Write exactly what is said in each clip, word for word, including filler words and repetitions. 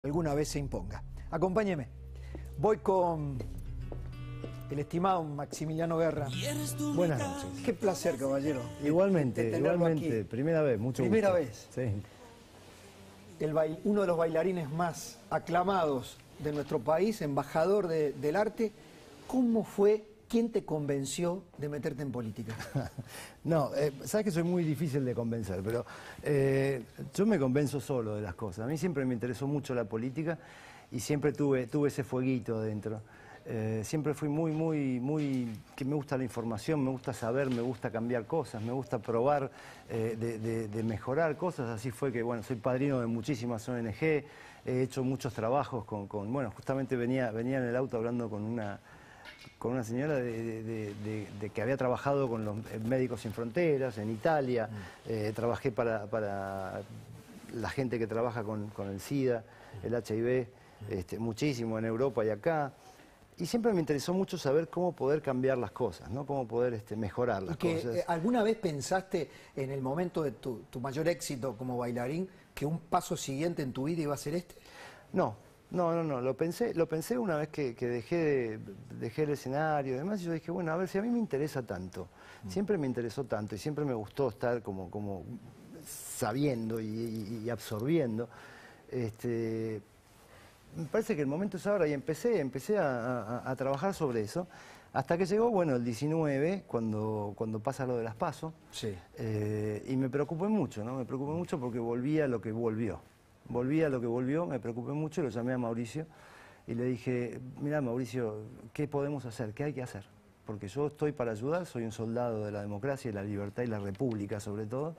alguna vez se imponga. Acompáñeme. Voy con el estimado Maximiliano Guerra. Buenas noches. Qué placer, caballero. Igualmente, de tenerlo igualmente. aquí. Primera vez, mucho Primera gusto. vez. Sí. El bail, uno de los bailarines más aclamados de nuestro país, embajador de, del arte. ¿Cómo fue? ¿Quién te convenció de meterte en política? No, eh, sabes que soy muy difícil de convencer, pero eh, yo me convenzo solo de las cosas. A mí siempre me interesó mucho la política y siempre tuve, tuve ese fueguito adentro. Eh, siempre fui muy, muy, muy... que me gusta la información, me gusta saber, me gusta cambiar cosas, me gusta probar eh, de, de, de mejorar cosas. Así fue que, bueno, soy padrino de muchísimas O N G, he hecho muchos trabajos con... con bueno, justamente venía, venía en el auto hablando con una... con una señora de, de, de, de, de que había trabajado con los Médicos Sin Fronteras en Italia, mm. eh, trabajé para, para la gente que trabaja con, con el SIDA, el H I V, mm. este, muchísimo en Europa y acá, y siempre me interesó mucho saber cómo poder cambiar las cosas, ¿no? Cómo poder este, mejorar las ¿Y que, cosas. Eh, ¿Alguna vez pensaste en el momento de tu, tu mayor éxito como bailarín que un paso siguiente en tu vida iba a ser este? No. No, no, no, lo pensé, lo pensé una vez que, que dejé, de, dejé el escenario y demás, y yo dije, bueno, a ver, si a mí me interesa tanto, mm. siempre me interesó tanto y siempre me gustó estar como, como sabiendo y, y, y absorbiendo, este, me parece que el momento es ahora y empecé, empecé a, a, a trabajar sobre eso, hasta que llegó, bueno, el diecinueve, cuando, cuando pasa lo de las PASO, sí. eh, y me preocupé mucho, ¿no? Me preocupé mucho porque volvía lo que volvió. Volví a lo que volvió, me preocupé mucho, lo llamé a Mauricio y le dije, mira Mauricio, ¿qué podemos hacer? ¿Qué hay que hacer? Porque yo estoy para ayudar, soy un soldado de la democracia y la libertad y la república sobre todo.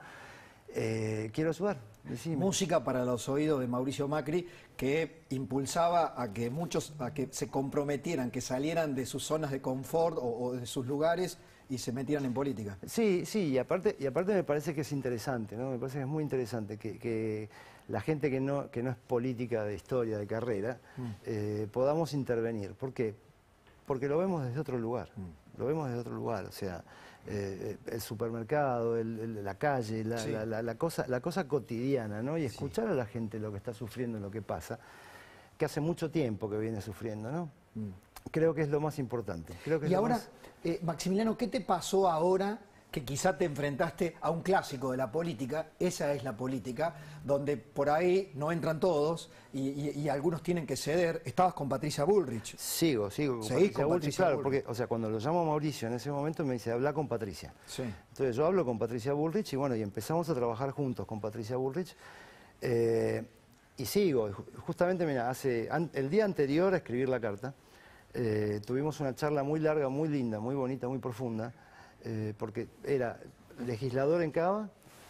Eh, quiero ayudar, decime. Música para los oídos de Mauricio Macri, que impulsaba a que muchos a que se comprometieran, que salieran de sus zonas de confort o, o de sus lugares y se metieran en política. Sí, sí, y aparte, y aparte me parece que es interesante, ¿no? Me parece que es muy interesante que, que la gente que no, que no es política de historia, de carrera, mm. eh, podamos intervenir. ¿Por qué? Porque lo vemos desde otro lugar, mm. lo vemos desde otro lugar, o sea, eh, el supermercado, el, el, la calle, la, sí. la, la, la, cosa, la cosa cotidiana, ¿no? Y escuchar sí. a la gente lo que está sufriendo, lo que pasa, que hace mucho tiempo que viene sufriendo, ¿no? Mm. Creo que es lo más importante. Creo que es y lo ahora, más... eh, Maximiliano, ¿qué te pasó ahora que quizá te enfrentaste a un clásico de la política? Esa es la política, donde por ahí no entran todos y, y, y algunos tienen que ceder. Estabas con Patricia Bullrich. Sigo, sigo con Seguís Patricia con Bullrich, Patricia claro, Bullrich. porque, o sea, cuando lo llamo a Mauricio en ese momento me dice, habla con Patricia. Sí. Entonces yo hablo con Patricia Bullrich y bueno, y empezamos a trabajar juntos con Patricia Bullrich. Eh, y sigo, justamente, mira, hace, an, el día anterior a escribir la carta, eh, tuvimos una charla muy larga, muy linda, muy bonita, muy profunda, eh, porque era legislador en Cava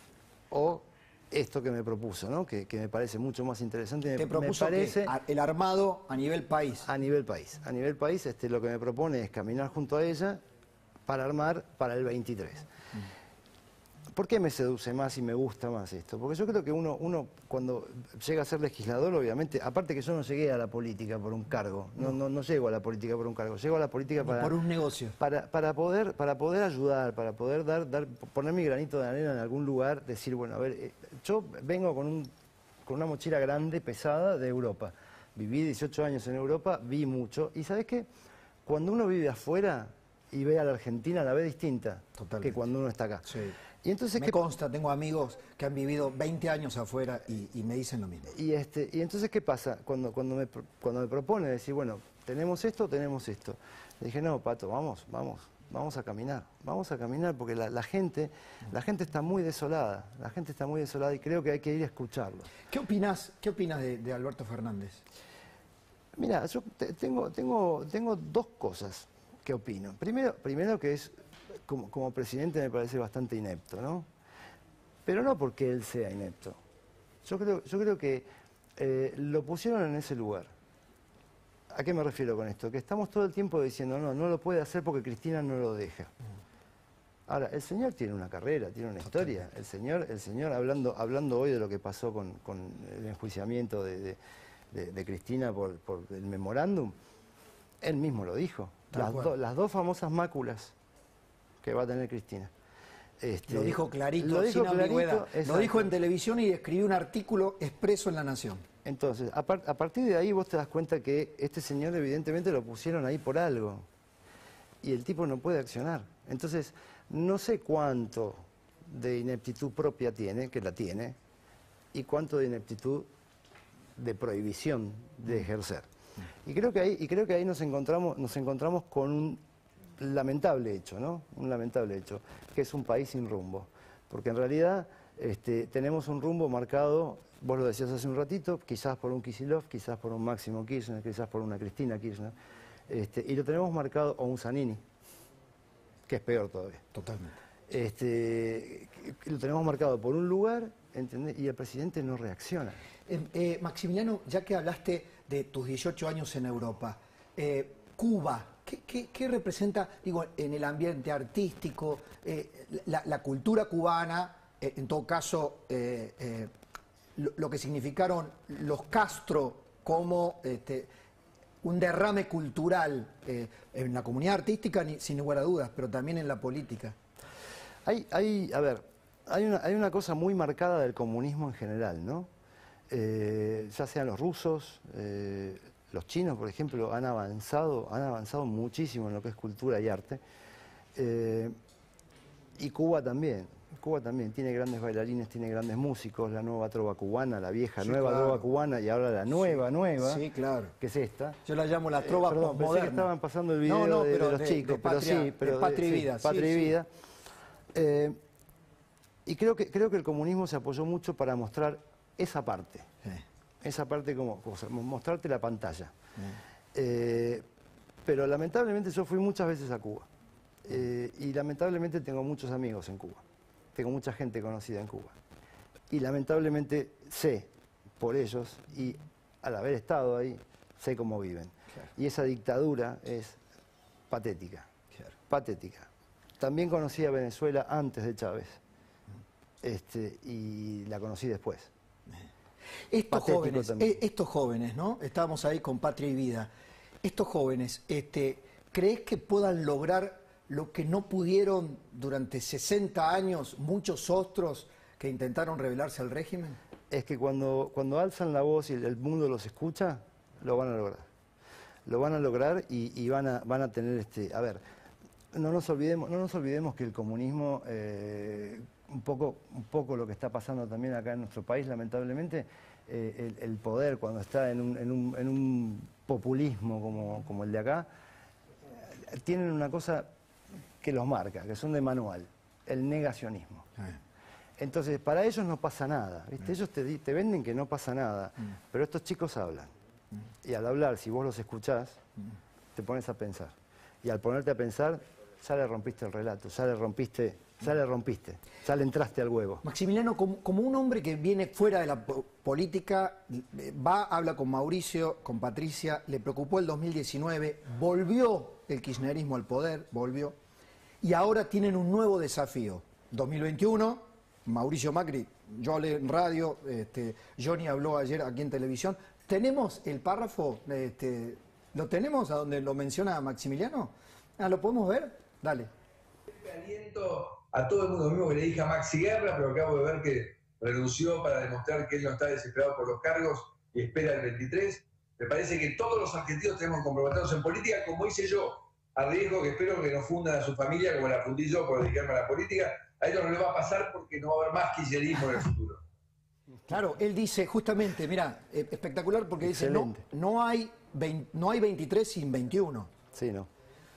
o esto que me propuso, ¿no? que, que me parece mucho más interesante. ¿Te propuso me parece, que el armado a nivel país? A nivel país. A nivel país este, lo que me propone es caminar junto a ella para armar para el veintitrés. Mm. ¿Por qué me seduce más y me gusta más esto? Porque yo creo que uno, uno cuando llega a ser legislador, obviamente, aparte que yo no llegué a la política por un cargo, no, no, no llego a la política por un cargo, llego a la política para... por un negocio. Para, para, poder, para poder ayudar, para poder dar, dar, poner mi granito de arena en algún lugar, decir, bueno, a ver, yo vengo con, un, con una mochila grande, pesada, de Europa. Viví dieciocho años en Europa, vi mucho, y ¿sabes qué? Cuando uno vive afuera y ve a la Argentina, la ve distinta. Totalmente. Que cuando uno está acá. Sí. Y entonces, me ¿qué... consta, tengo amigos que han vivido veinte años afuera y, y me dicen lo mismo. Y, este, y entonces, ¿qué pasa? Cuando, cuando, me, cuando me propone decir, bueno, tenemos esto, tenemos esto. Le dije, no, Pato, vamos, vamos, vamos a caminar. Vamos a caminar porque la, la, gente, la gente está muy desolada. La gente está muy desolada y creo que hay que ir a escucharlo. ¿Qué opinás, qué opinás de, de Alberto Fernández? Mira, yo te, tengo, tengo, tengo dos cosas que opino. Primero, primero que es... Como, como presidente me parece bastante inepto, ¿no? Pero no porque él sea inepto. Yo creo, yo creo que eh, lo pusieron en ese lugar. ¿A qué me refiero con esto? Que estamos todo el tiempo diciendo, no, no lo puede hacer porque Cristina no lo deja. Ahora, el señor tiene una carrera, tiene una historia. El señor, el señor hablando, hablando hoy de lo que pasó con, con el enjuiciamiento de, de, de, de Cristina por, por el memorándum, él mismo lo dijo. Las, do, las dos famosas máculas que va a tener Cristina. Este, lo dijo clarito, lo dijo sin clarito, ambigüedad. exacto. Lo dijo en televisión y escribió un artículo expreso en La Nación. Entonces, a, par a partir de ahí vos te das cuenta que este señor evidentemente lo pusieron ahí por algo. Y el tipo no puede accionar. Entonces, no sé cuánto de ineptitud propia tiene, que la tiene, y cuánto de ineptitud de prohibición de ejercer. Y creo que ahí, y creo que ahí nos encontramos, nos encontramos con un lamentable hecho, ¿no? Un lamentable hecho, que es un país sin rumbo. Porque en realidad este, tenemos un rumbo marcado, vos lo decías hace un ratito, quizás por un Kicillof, quizás por un Máximo Kirchner, quizás por una Cristina Kirchner, este, y lo tenemos marcado, o un Zanini, que es peor todavía. Totalmente. Este, lo tenemos marcado por un lugar, ¿entendés? Y el presidente no reacciona. Eh, eh, Maximiliano, ya que hablaste de tus dieciocho años en Europa, eh, Cuba, ¿qué, qué, qué representa, digo, en el ambiente artístico, eh, la, la cultura cubana, eh, en todo caso, eh, eh, lo, lo que significaron los Castro como este, un derrame cultural eh, en la comunidad artística, ni, sin lugar a dudas, pero también en la política? Hay, hay, a ver, hay una, hay una cosa muy marcada del comunismo en general, ¿no? Eh, ya sean los rusos, eh, los chinos, por ejemplo, han avanzado, han avanzado muchísimo en lo que es cultura y arte. Eh, y Cuba también. Cuba también tiene grandes bailarines, tiene grandes músicos, la nueva trova cubana, la vieja sí, nueva claro. trova cubana y ahora la nueva, sí, nueva, sí, claro. que es esta. Yo la llamo la trova eh, perdón, postmoderna. Pensé que estaban pasando el video no, no, de, pero de los de, chicos, de patria, pero sí, pero de Patria y sí, Vida. Patria sí, y sí. Vida. Eh, y creo que, creo que el comunismo se apoyó mucho para mostrar esa parte. Sí. Esa parte como, como mostrarte la pantalla. Sí. Eh, pero lamentablemente yo fui muchas veces a Cuba. Eh, y lamentablemente tengo muchos amigos en Cuba. Tengo mucha gente conocida en Cuba. Y lamentablemente sé por ellos, y al haber estado ahí, sé cómo viven. Claro. Y esa dictadura es patética. Claro. Patética. También conocí a Venezuela antes de Chávez. Este, y la conocí después. Estos Patético jóvenes, también. eh, estos jóvenes, ¿no? Estábamos ahí con Patria y Vida. Estos jóvenes, este, ¿crees que puedan lograr lo que no pudieron durante sesenta años muchos otros que intentaron rebelarse al régimen? Es que cuando, cuando alzan la voz y el mundo los escucha, lo van a lograr. Lo van a lograr y, y van, a, van a tener este... A ver, no nos olvidemos, no nos olvidemos que el comunismo, eh, un, poco, un poco lo que está pasando también acá en nuestro país, lamentablemente, eh, el, el poder cuando está en un, en un, en un populismo como, como el de acá, eh, tienen una cosa que los marca, que son de manual, el negacionismo. Entonces, para ellos no pasa nada, ¿viste? Ellos te, te venden que no pasa nada, pero estos chicos hablan. Y al hablar, si vos los escuchás, te pones a pensar. Y al ponerte a pensar, ya le rompiste el relato, ya le rompiste, ya le rompiste, ya le entraste al huevo. Maximiliano, como, como un hombre que viene fuera de la po política, va, habla con Mauricio, con Patricia, le preocupó el dos mil diecinueve, volvió el kirchnerismo al poder, volvió, y ahora tienen un nuevo desafío. dos mil veintiuno, Mauricio Macri, yo hablé en radio, este, Johnny habló ayer aquí en televisión. ¿Tenemos el párrafo? Este, ¿Lo tenemos a donde lo menciona Maximiliano? Ah, ¿lo podemos ver? Dale. Aliento a todo el mundo, mismo que le dije a Maxi Guerra, pero acabo de ver que renunció para demostrar que él no está desesperado por los cargos y espera el veintitrés. Me parece que todos los argentinos tenemos que comprometernos en política, como hice yo, a riesgo que espero que no fundan a su familia como la fundí yo por dedicarme a la política. A ellos no les va a pasar porque no va a haber más kirchnerismo en el futuro. Claro, él dice justamente, mira, eh, espectacular porque Excelente. dice, no, no, hay veinte, no hay veintitrés sin veintiuno. Sí, ¿no?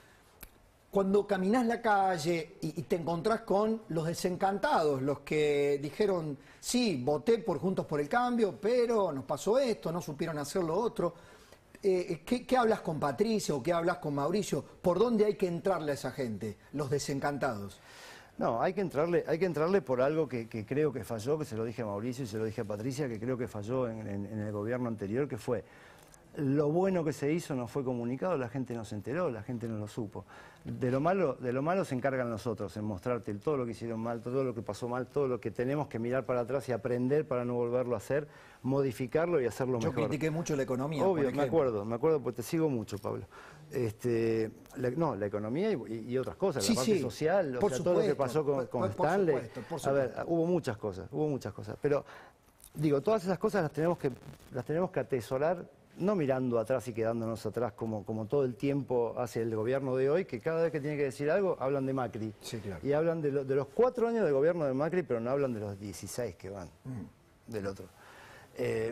Cuando caminás la calle y, y te encontrás con los desencantados, los que dijeron, sí, voté por Juntos por el Cambio, pero nos pasó esto, no supieron hacer lo otro. Eh, ¿qué, ¿Qué hablas con Patricio o qué hablas con Mauricio? ¿Por dónde hay que entrarle a esa gente, los desencantados? No, hay que entrarle, hay que entrarle por algo que, que creo que falló, que se lo dije a Mauricio y se lo dije a Patricia, que creo que falló en, en, en el gobierno anterior, que fue lo bueno que se hizo no fue comunicado, la gente no se enteró, la gente no lo supo. De lo malo, de lo malo se encargan nosotros, en mostrarte todo lo que hicieron mal, todo lo que pasó mal, todo lo que tenemos que mirar para atrás y aprender para no volverlo a hacer, modificarlo y hacerlo Yo mejor. Yo critiqué mucho la economía, Obvio, por me acuerdo, me acuerdo, porque te sigo mucho, Pablo. Este, la, no, la economía y, y otras cosas, sí, la parte sí, social, o por sea, supuesto, todo lo que pasó con, por, con por Stanley. supuesto, por a ver, supuesto. hubo muchas cosas, hubo muchas cosas, pero digo, todas esas cosas las tenemos que, las tenemos que atesorar, no mirando atrás y quedándonos atrás como, como todo el tiempo hace el gobierno de hoy, que cada vez que tiene que decir algo hablan de Macri. Sí, claro. Y hablan de, lo, de los cuatro años de gobierno de Macri, pero no hablan de los dieciséis que van mm. del otro. Eh,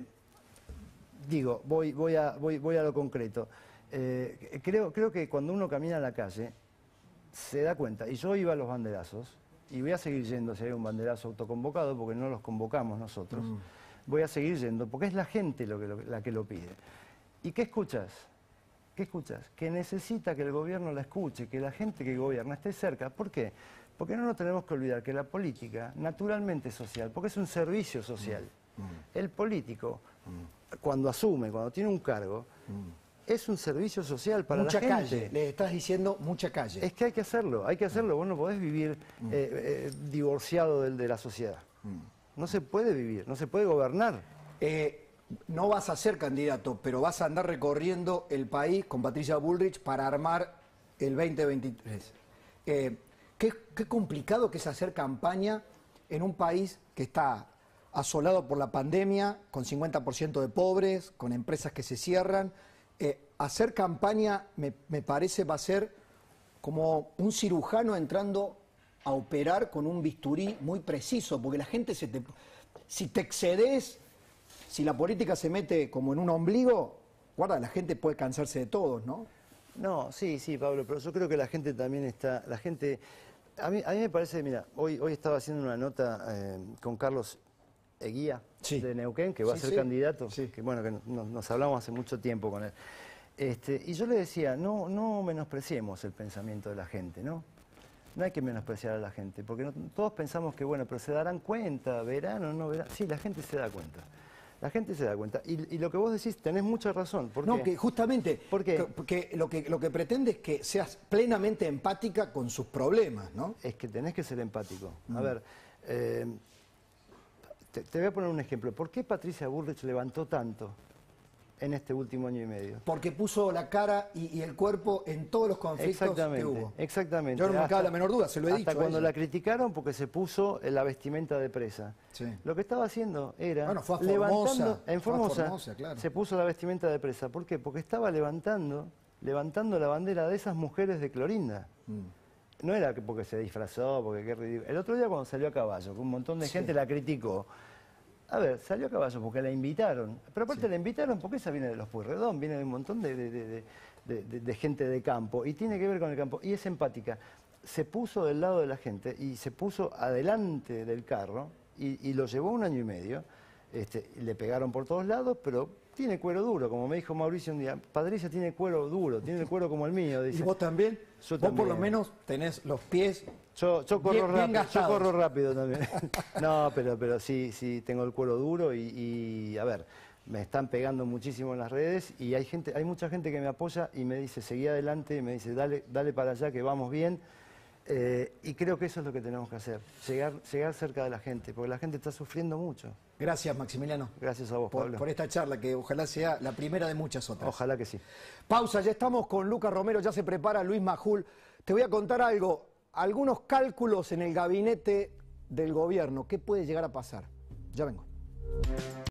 digo, voy, voy, a, voy, voy a lo concreto. Eh, creo, creo que cuando uno camina a la calle se da cuenta, y yo iba a los banderazos, y voy a seguir yendo si hay un banderazo autoconvocado, porque no los convocamos nosotros. Mm. Voy a seguir yendo, porque es la gente lo que lo, la que lo pide. ¿Y qué escuchas? ¿Qué escuchas? Que necesita que el gobierno la escuche, que la gente que gobierna esté cerca. ¿Por qué? Porque no nos tenemos que olvidar que la política naturalmente es social, porque es un servicio social. Mm. El político, mm. cuando asume, cuando tiene un cargo, mm. es un servicio social para mucha la gente. Mucha calle, le estás diciendo mucha calle. Es que hay que hacerlo, hay que hacerlo. Vos no podés vivir mm. eh, eh, divorciado de, de la sociedad. Mm. No se puede vivir, no se puede gobernar. Eh, no vas a ser candidato, pero vas a andar recorriendo el país con Patricia Bullrich para armar el veinte veintitrés. Eh, qué, qué complicado que es hacer campaña en un país que está asolado por la pandemia, con cincuenta por ciento de pobres, con empresas que se cierran. Eh, hacer campaña, me, me parece, va a ser como un cirujano entrando a operar con un bisturí muy preciso, porque la gente se te... Si te excedes, si la política se mete como en un ombligo, guarda, la gente puede cansarse de todos, ¿no? No, sí, sí, Pablo, pero yo creo que la gente también está... La gente... A mí, a mí me parece, mira, hoy, hoy estaba haciendo una nota eh, con Carlos Eguía, sí. de Neuquén, que va sí, a ser sí. candidato, sí. que bueno, que nos, nos hablamos hace mucho tiempo con él. Este, y yo le decía, no, no menospreciemos el pensamiento de la gente, ¿no? No hay que menospreciar a la gente, porque no, todos pensamos que, bueno, pero se darán cuenta, verán o no verán. Sí, la gente se da cuenta. La gente se da cuenta. Y, y lo que vos decís, tenés mucha razón. ¿Por no, qué? que justamente, ¿Por qué? Que, porque lo que, lo que pretende es que seas plenamente empática con sus problemas, ¿no? Es que tenés que ser empático. Mm. A ver, eh, te, te voy a poner un ejemplo. ¿Por qué Patricia Bullrich levantó tanto en este último año y medio? Porque puso la cara y, y el cuerpo en todos los conflictos que hubo. Exactamente. Yo no me cabe la menor duda, se lo he hasta dicho. Hasta cuando la criticaron porque se puso la vestimenta de presa. Sí. Lo que estaba haciendo era bueno, fue a levantando Formosa, en Formosa, fue a Formosa, claro. Se puso la vestimenta de presa. ¿Por qué? Porque estaba levantando, levantando la bandera de esas mujeres de Clorinda. Mm. No era porque se disfrazó, porque qué ridículo. El otro día cuando salió a caballo, que un montón de sí. gente la criticó. A ver, salió a caballo porque la invitaron. Pero aparte sí. la invitaron porque esa viene de los Pueyrredón, viene de un montón de, de, de, de, de, de gente de campo. Y tiene que ver con el campo. Y es empática. Se puso del lado de la gente y se puso adelante del carro y, y lo llevó un año y medio. Este, le pegaron por todos lados, pero tiene cuero duro. Como me dijo Mauricio un día, Patricia tiene cuero duro, tiene el cuero como el mío. Dice. ¿Y vos también? Yo vos también. Por lo menos tenés los pies... Yo, yo, corro bien, rápido, bien yo corro rápido también. No, pero, pero sí, sí, tengo el cuero duro y, y, a ver, me están pegando muchísimo en las redes y hay gente, hay mucha gente que me apoya y me dice, seguí adelante, y me dice, dale, dale para allá que vamos bien. Eh, y creo que eso es lo que tenemos que hacer, llegar, llegar cerca de la gente, porque la gente está sufriendo mucho. Gracias, Maximiliano. Gracias a vos, por, Pablo. Por esta charla, que ojalá sea la primera de muchas otras. Ojalá que sí. Pausa, ya estamos con Lucas Romero, ya se prepara Luis Majul. Te voy a contar algo, algunos cálculos en el gabinete del gobierno. ¿Qué puede llegar a pasar? Ya vengo.